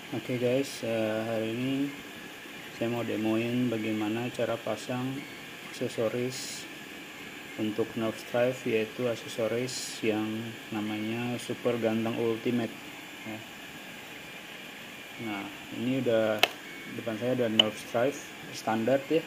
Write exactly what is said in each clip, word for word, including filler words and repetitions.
Oke okay guys, uh, hari ini saya mau demoin bagaimana cara pasang aksesoris untuk Nerf Strive, yaitu aksesoris yang namanya Super Ganteng Ultimate ya. Nah, ini udah depan saya ada Nerf Strive standar ya.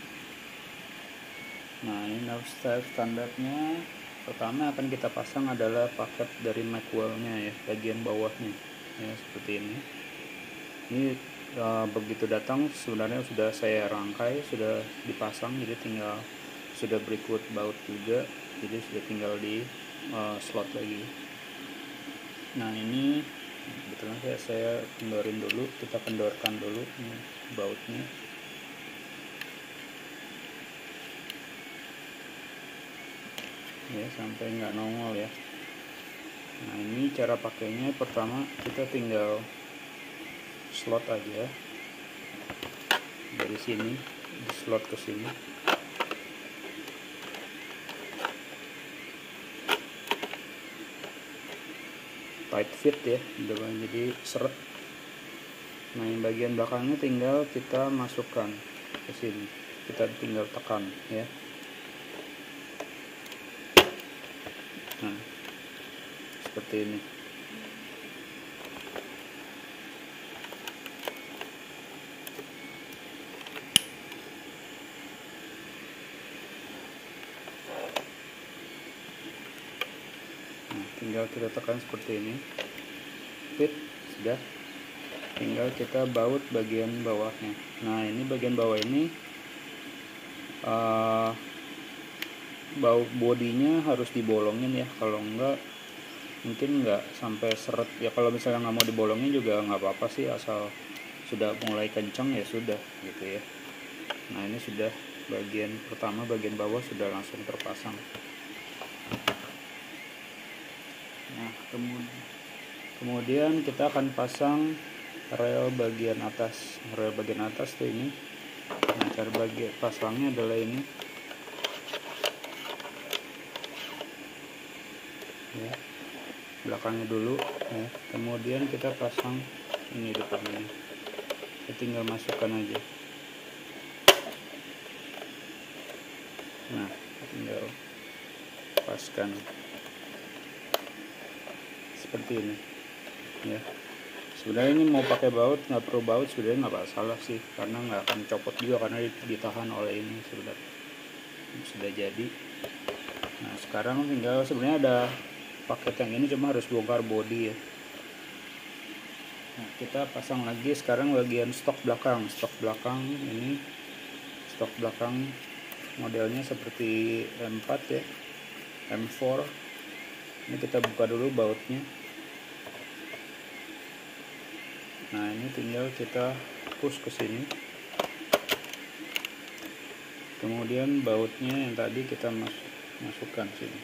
Nah, ini Nerf Strive standarnya. Pertama akan kita pasang adalah paket dari Macwell-nya ya, bagian bawahnya ya, seperti ini. Ini e, begitu datang sebenarnya sudah saya rangkai, sudah dipasang, jadi tinggal sudah berikut baut juga, jadi sudah tinggal di e, slot lagi. Nah, ini kebetulan saya, saya kendorin dulu, kita kendorkan dulu ini bautnya. Ya, sampai nggak nongol ya. Nah, ini cara pakainya. Pertama kita tinggal slot aja dari sini, di slot ke sini. Tight fit ya, jadi seret. Nah, yang bagian belakangnya tinggal kita masukkan ke sini, kita tinggal tekan ya. Nah, seperti ini. Nah, tinggal kita tekan seperti ini, fit, sudah. Tinggal kita baut bagian bawahnya. Nah, ini bagian bawah ini uh, baut bodinya harus dibolongin ya, kalau enggak mungkin enggak sampai seret ya. Kalau misalnya nggak mau dibolongin juga nggak apa-apa sih, asal sudah mulai kencang ya sudah gitu ya. Nah, ini sudah bagian pertama, bagian bawah sudah langsung terpasang. Nah, kemudian kemudian kita akan pasang rel bagian atas. Rel bagian atas tuh ini. Nah, cara bagi pasangnya adalah ini ya, belakangnya dulu ya, kemudian kita pasang ini depannya. Kita tinggal masukkan aja. Nah, tinggal paskan seperti ini ya. Sebenarnya ini mau pakai baut, nggak perlu baut sebenarnya, nggak masalah sih, karena nggak akan copot juga karena ditahan oleh ini sudah sudah jadi. Nah, sekarang tinggal sebenarnya ada paket yang ini, cuma harus bongkar bodi ya. Nah, kita pasang lagi sekarang bagian stok belakang. Stok belakang ini, stok belakang modelnya seperti M empat ya, M empat. Ini kita buka dulu bautnya. Nah, ini tinggal kita push ke sini. Kemudian bautnya yang tadi kita masuk, masukkan sini.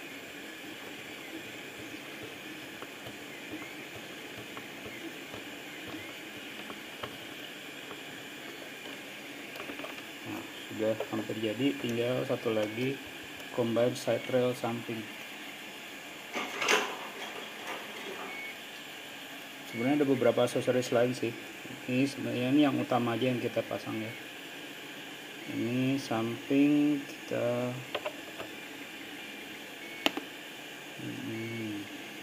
Nah, sudah hampir jadi, tinggal satu lagi combine side rail samping. Sebenarnya ada beberapa aksesoris lain sih. Ini sebenarnya ini yang utama aja yang kita pasang ya. Ini samping kita hmm.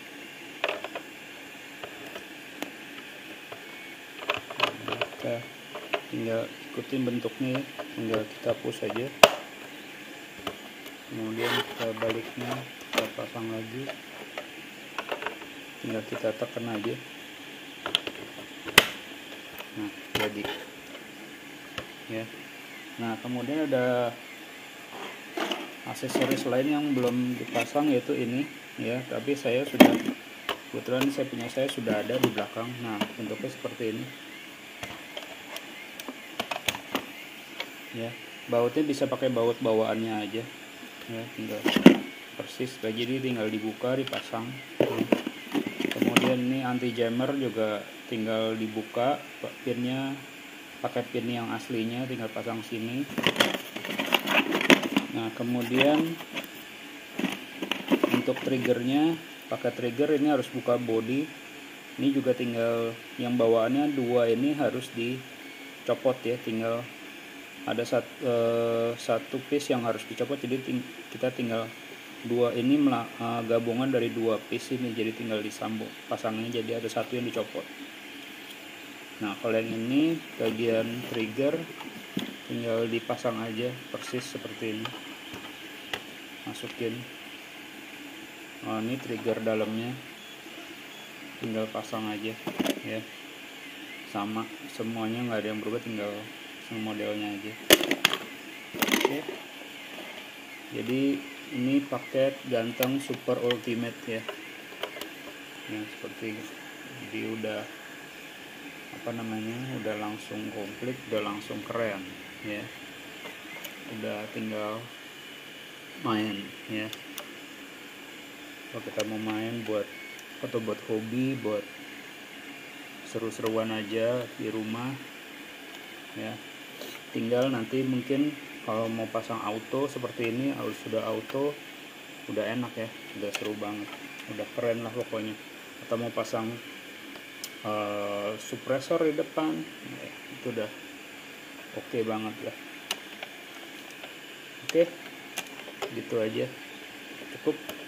kita tinggal ikutin bentuknya ya. Tinggal kita push aja. Kemudian kita baliknya kita pasang lagi. Tinggal kita tekan aja. Nah, jadi ya. Nah, kemudian ada aksesoris lain yang belum dipasang, yaitu ini ya, tapi saya sudah, kebetulan saya punya saya sudah ada di belakang. Nah, bentuknya seperti ini ya. Bautnya bisa pakai baut bawaannya aja ya, tinggal persis kayak jadi, tinggal dibuka, dipasang ya. Kemudian ini anti jammer juga tinggal dibuka, pinnya pakai pin yang aslinya, tinggal pasang sini. Nah, kemudian untuk triggernya pakai trigger ini harus buka body Ini juga tinggal yang bawaannya dua ini harus dicopot ya, tinggal ada satu, eh, satu piece yang harus dicopot, jadi ting kita tinggal dua ini uh, gabungan dari dua piece ini, jadi tinggal disambung pasangnya, jadi ada satu yang dicopot. Nah kalau yang ini bagian trigger tinggal dipasang aja persis seperti ini, masukin. Oh, ini trigger dalamnya tinggal pasang aja ya, sama semuanya, nggak ada yang berubah, tinggal sama modelnya aja. Oke, jadi ini paket ganteng super ultimate ya, yang seperti ini. Jadi udah apa namanya, udah langsung komplit, udah langsung keren ya, udah tinggal main ya. Kalau kita mau main buat atau buat hobi, buat seru-seruan aja di rumah ya, tinggal nanti mungkin kalau mau pasang auto seperti ini, harus sudah auto, udah enak ya, udah seru banget, udah keren lah pokoknya. Atau mau pasang uh, suppressor di depan, ya, itu udah oke okay banget ya. Oke, okay, gitu aja, cukup.